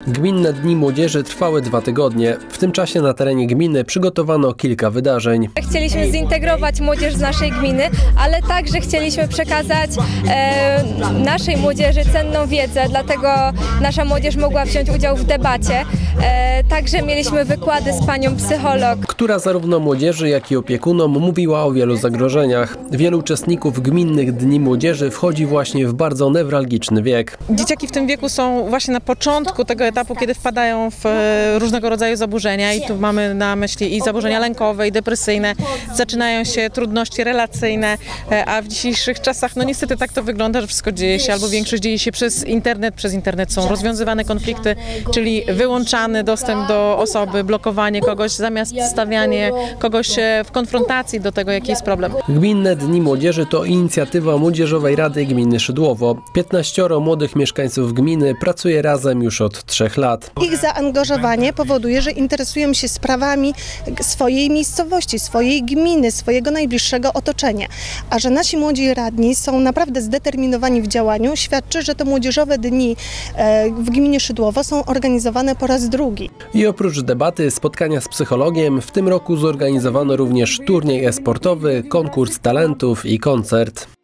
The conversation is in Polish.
Gminne Dni Młodzieży trwały 2 tygodnie. W tym czasie na terenie gminy przygotowano kilka wydarzeń. Chcieliśmy zintegrować młodzież z naszej gminy, ale także chcieliśmy przekazać naszej młodzieży cenną wiedzę, dlatego nasza młodzież mogła wziąć udział w debacie. Także mieliśmy wykłady z panią psycholog, która zarówno młodzieży, jak i opiekunom mówiła o wielu zagrożeniach. Wielu uczestników Gminnych Dni Młodzieży wchodzi właśnie w bardzo newralgiczny wiek. Dzieciaki w tym wieku są właśnie na początku tego etapu, kiedy wpadają w różnego rodzaju zaburzenia i tu mamy na myśli i zaburzenia lękowe, i depresyjne. Zaczynają się trudności relacyjne, a w dzisiejszych czasach no niestety tak to wygląda, że wszystko dzieje się albo większość dzieje się przez internet. Przez internet są rozwiązywane konflikty, czyli wyłączany dostęp do osoby, blokowanie kogoś zamiast stawianie kogoś w konfrontacji do tego, jaki jest problem. Gminne Dni Młodzieży to inicjatywa Młodzieżowej Rady Gminy Szydłowo. 15 młodych mieszkańców gminy pracuje razem już od 3 lat. Ich zaangażowanie powoduje, że interesują się sprawami swojej miejscowości, swojej gminy, swojego najbliższego otoczenia. A że nasi młodzi radni są naprawdę zdeterminowani w działaniu, świadczy, że te młodzieżowe dni w gminie Szydłowo są organizowane po raz drugi. I oprócz debaty, spotkania z psychologiem, w tym roku zorganizowano również turniej e-sportowy, konkurs talentów i koncert.